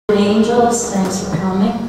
Angels, thanks for coming.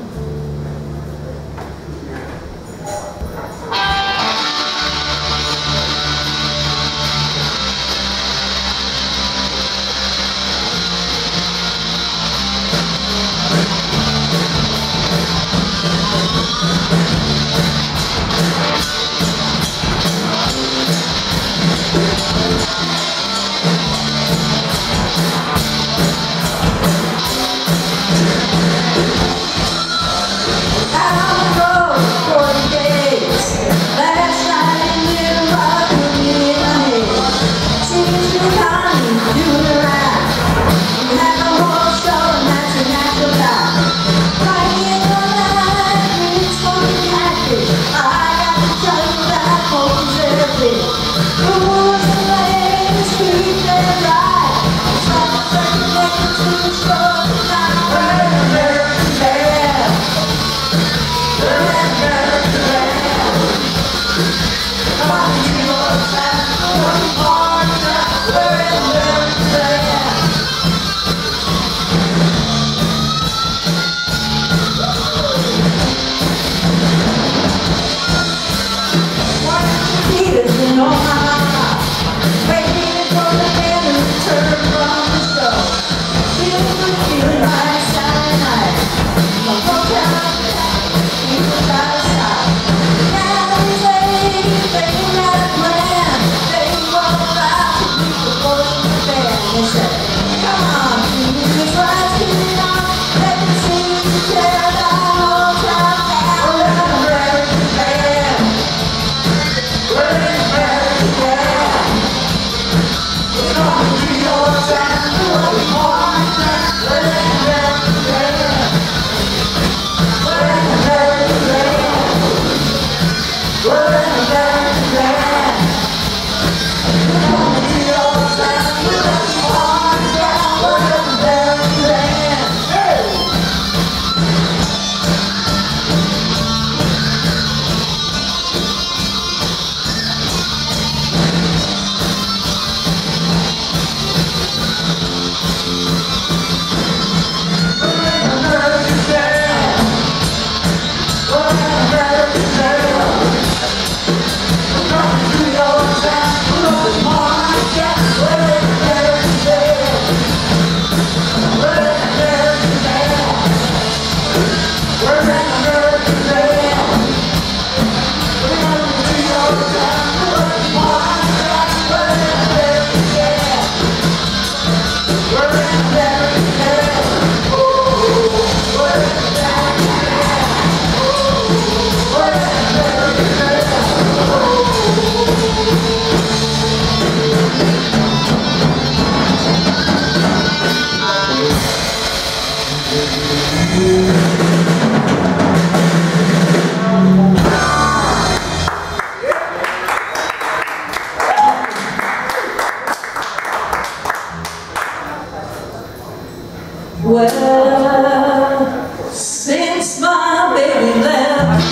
Well, since my baby left,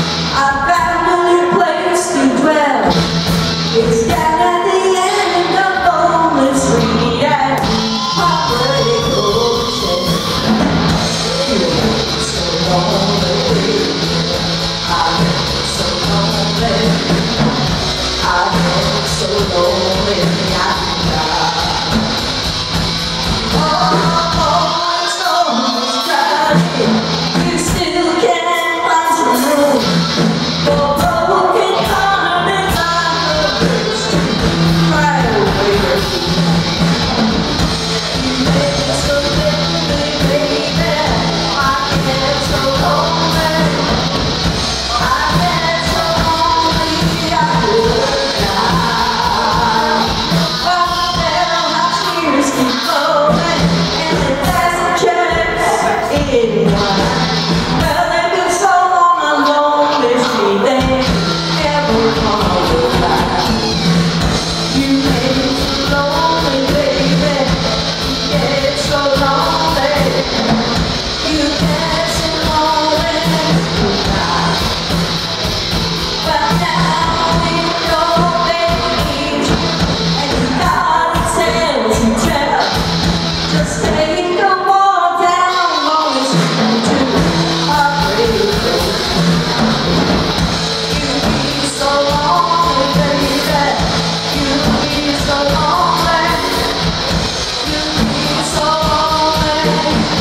I found a new place to dwell. It's down at the end of Bowling Street at Heartbreak Ocean. So lonely, I'm so lonely, I'm so lonely. You still can't find some room for broken hearted lovers to cry away. You made me so lonely, baby. I get so lonely. I get so lonely I could die. Oh, now my tears keep flowing, and it doesn't change anyone.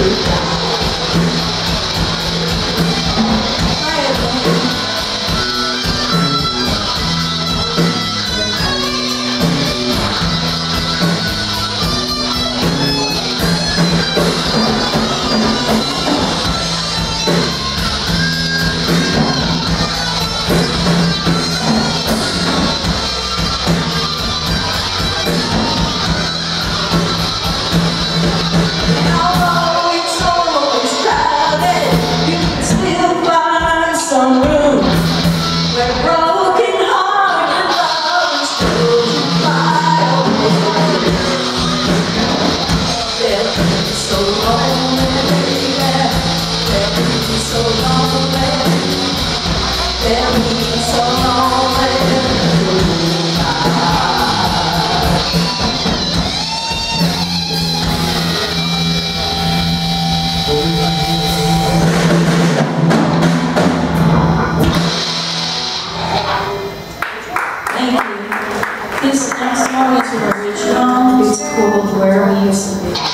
This next song is an original. It's called Where We Used to Be.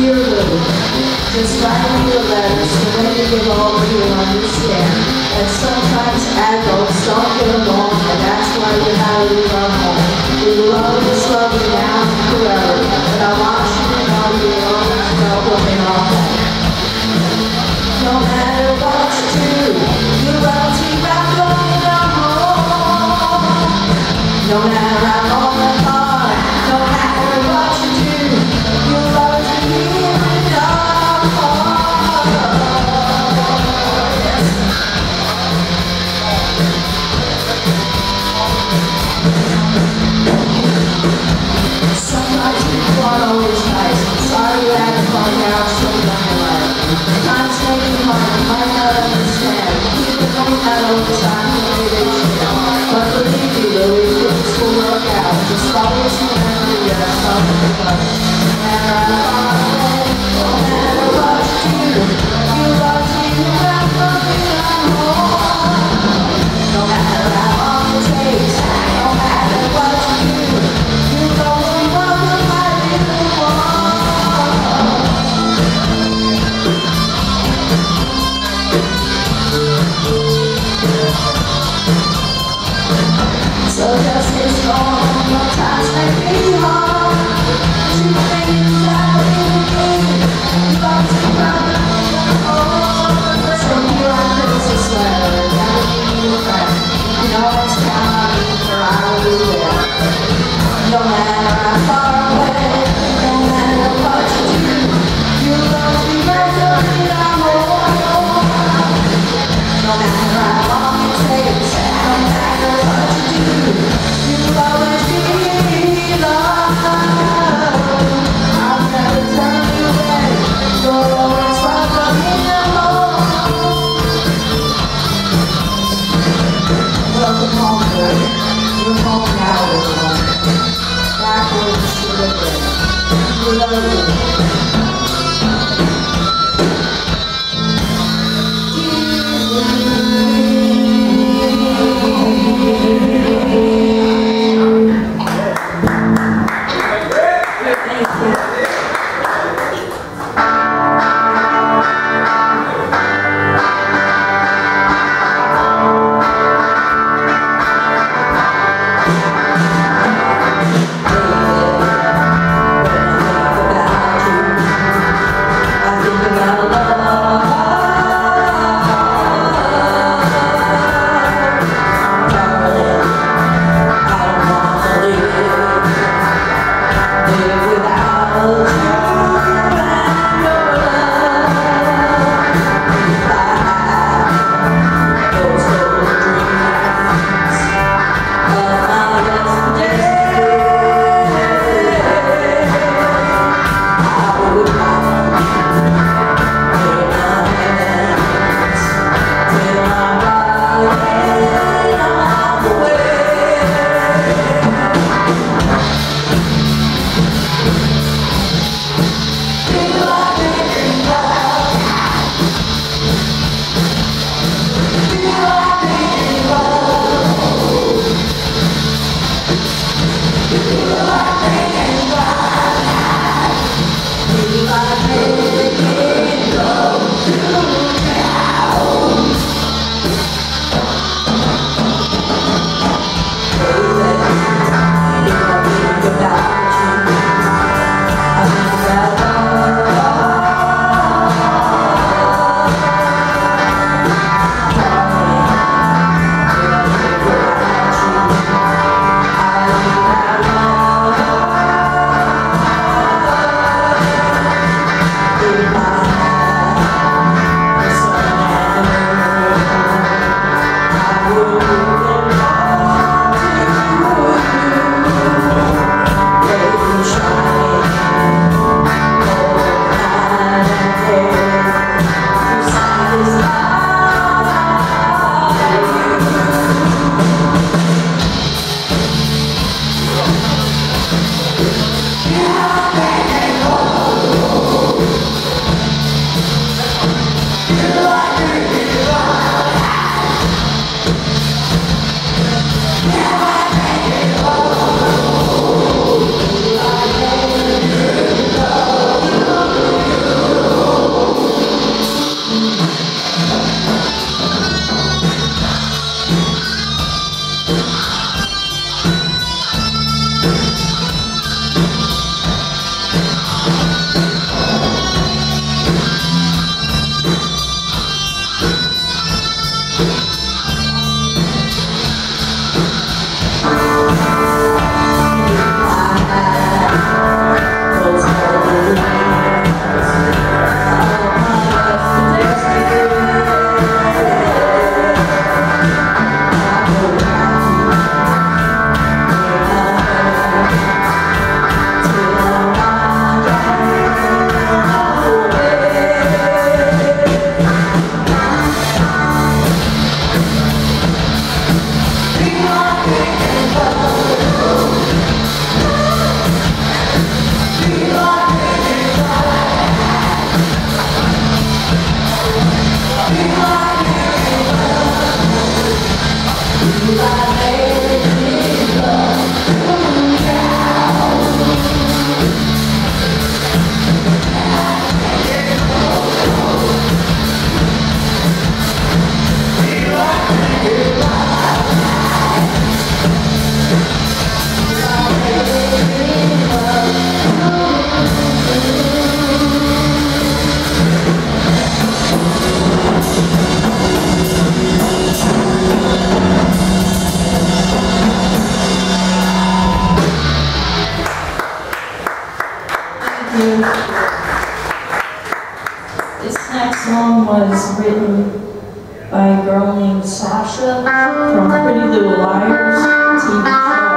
dearly. Just write me a letter so when you get older you'll understand that sometimes adults don't get along, and that's why you gotta leave our home. We love is love you now and forever, but I want you to know you'll always know when we're all home. No matter what you do, you'll always be back going home. No matter how long or hard, no matter what you do, you'll always be here in our heart. by a girl named Sasha from Pretty Little Liars TV show.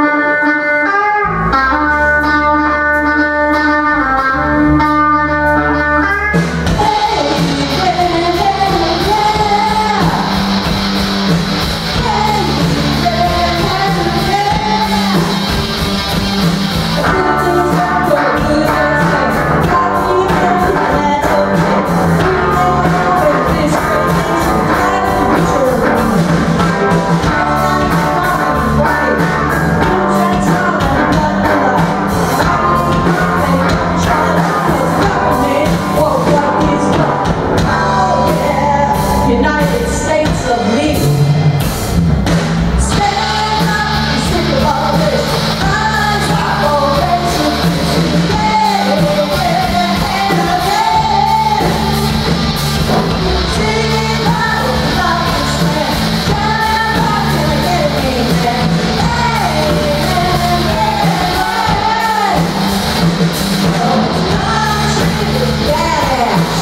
United States of me. Stand up and sing about this. Rise up, oh, raise your voices. Yeah, sing it loud and loud and swear. Shout out till I get it in there. Country is badass.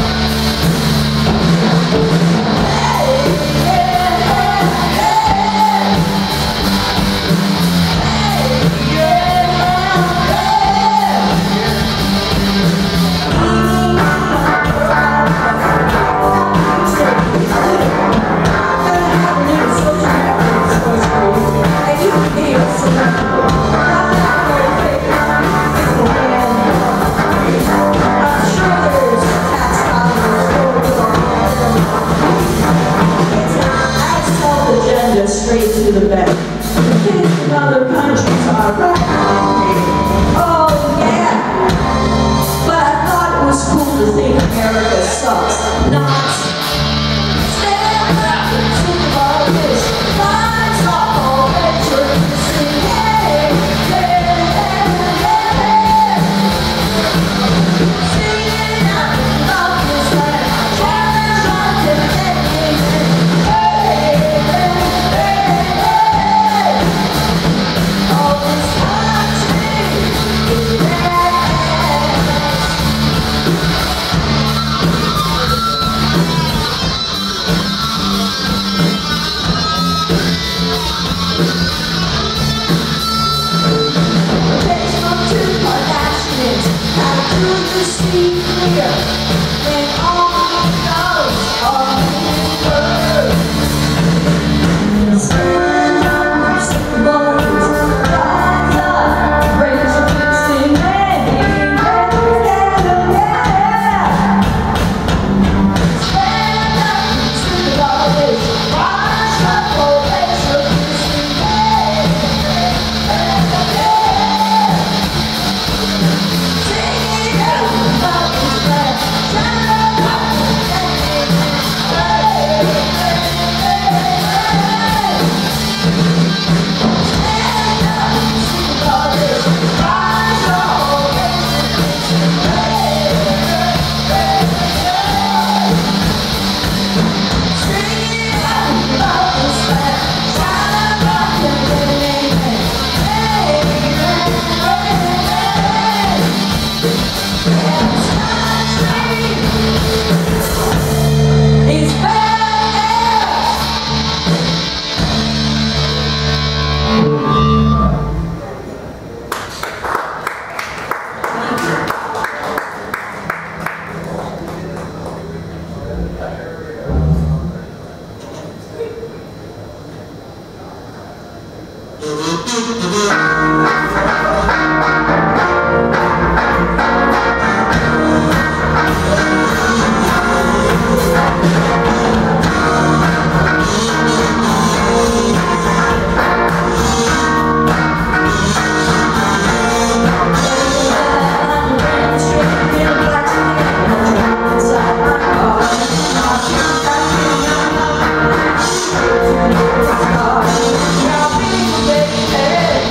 Straight to the bed. Kids in other countries are right. Oh yeah. But I thought it was cool to think America sucks. Not. Stand up and think about this. Rise up, all veterans, and sing hey, hey, hey, hey. Sing it out about this land. Challenge on to the hey, hey, hey. See clear when all goes on stand up, sing the bones, rise up, raise your fists and hey, yeah. Stand up, sing the bones, rise up, raise your fists and hey, Now, baby,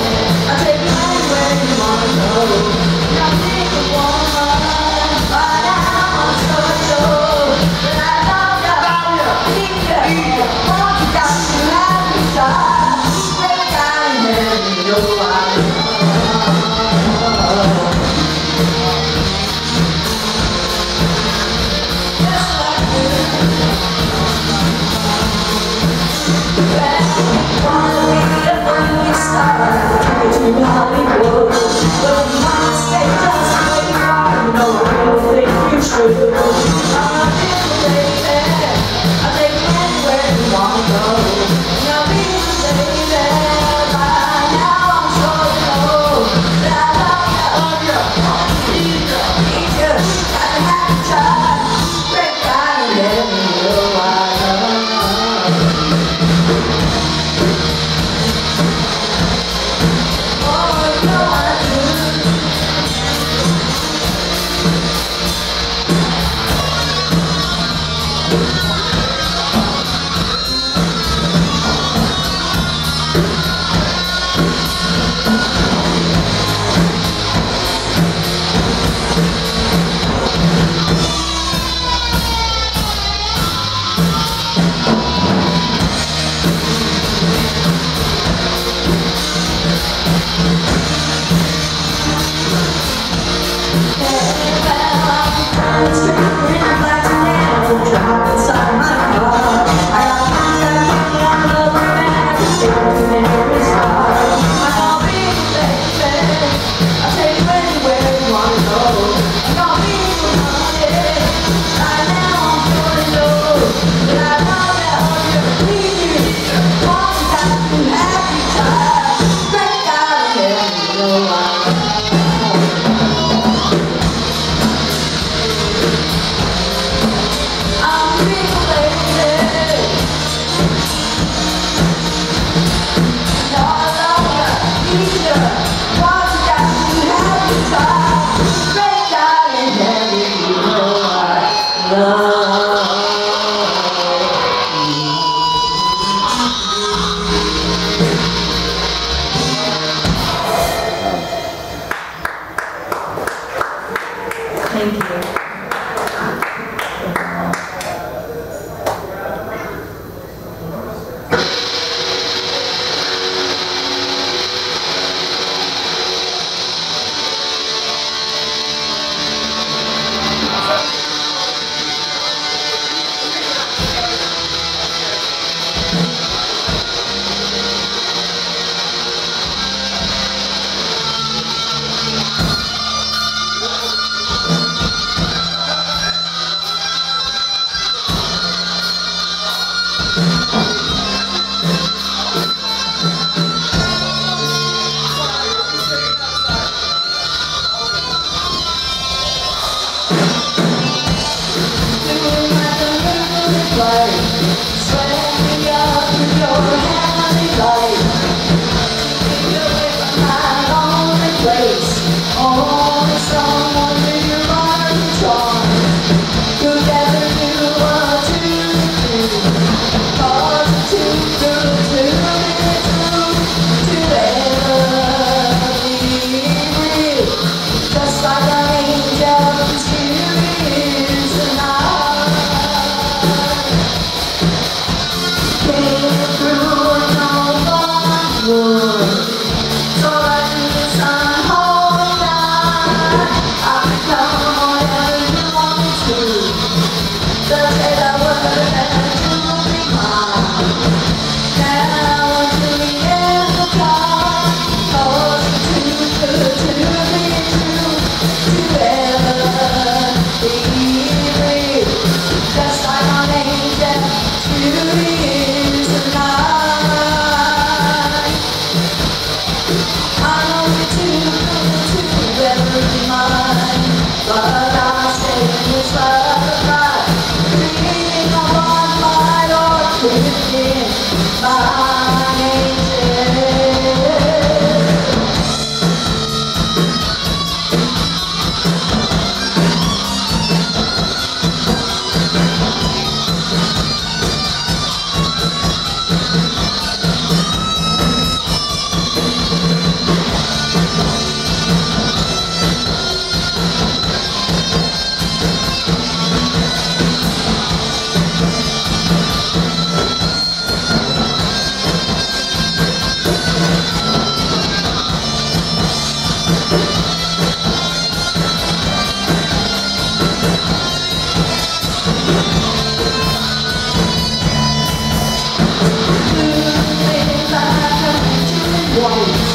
Came through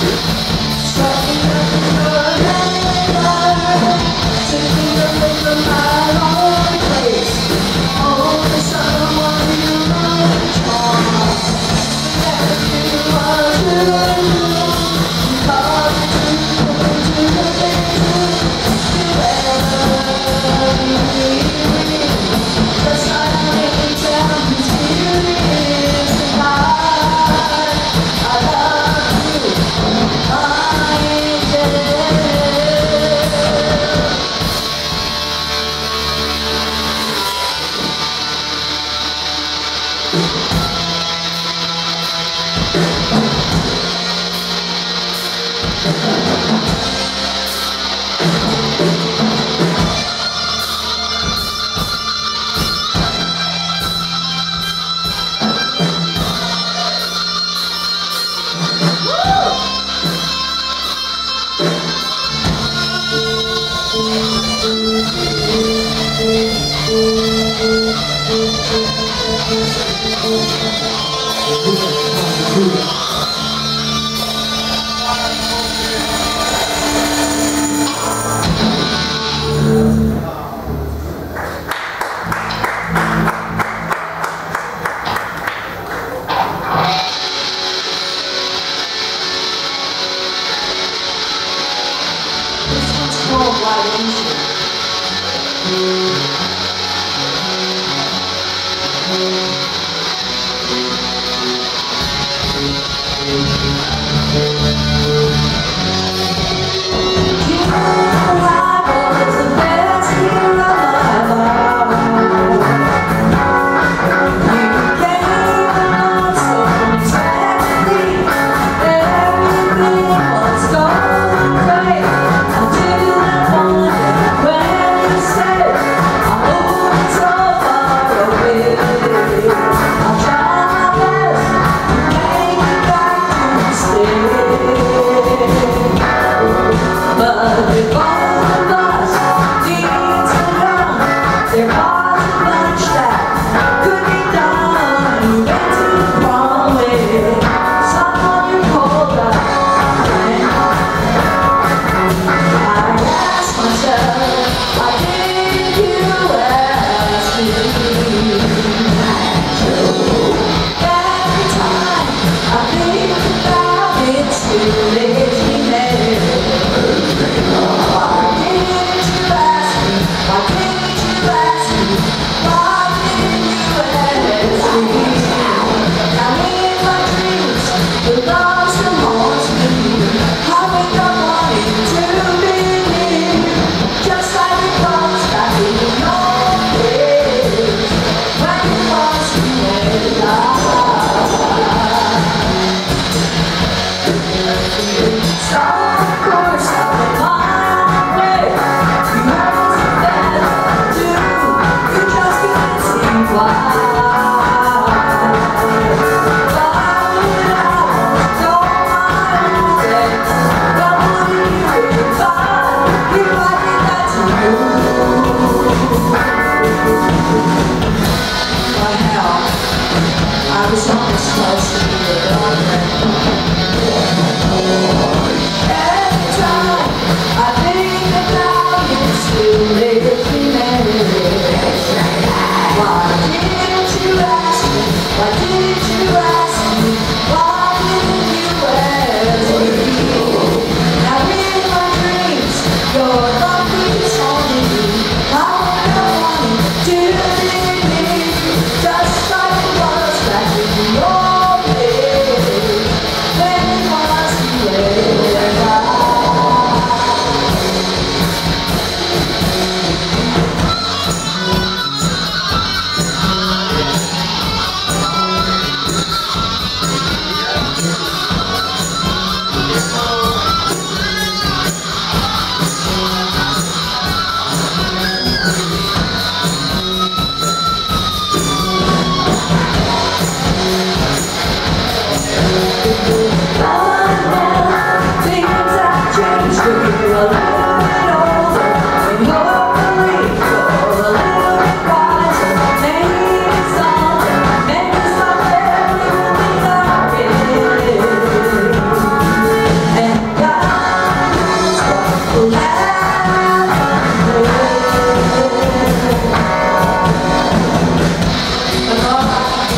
Just like it was back in your day.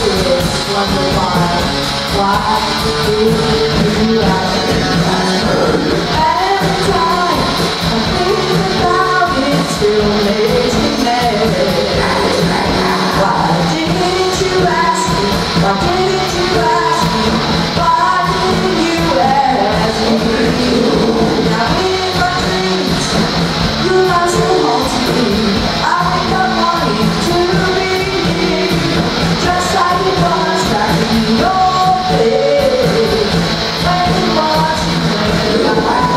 kids wonder why do you ask me that? Every time I think about it, still makes me mad. Why didn't you ask me? Why didn't you ask me? Why didn't you ask me? Now in my dreams, you are so home to me. I wake up wanting to be near, just like it was back in the old days, when we watched you play around.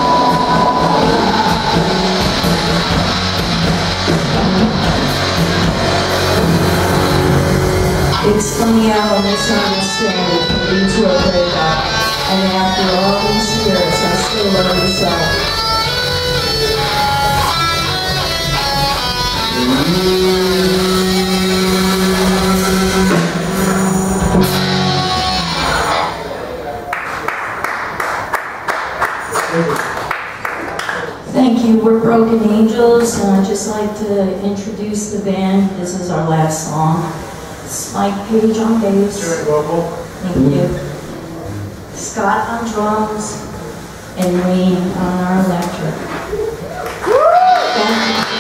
It's funny how a misunderstanding can lead to a breakup, and after all these years, I still love you so. Thank you. We're Broken Angels, and I'd just like to introduce the band. This is our last song. It's Mike Page on bass. Thank you. Scott on drums, and Wayne on our electric. Thank you.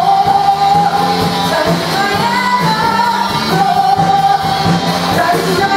Ready to go.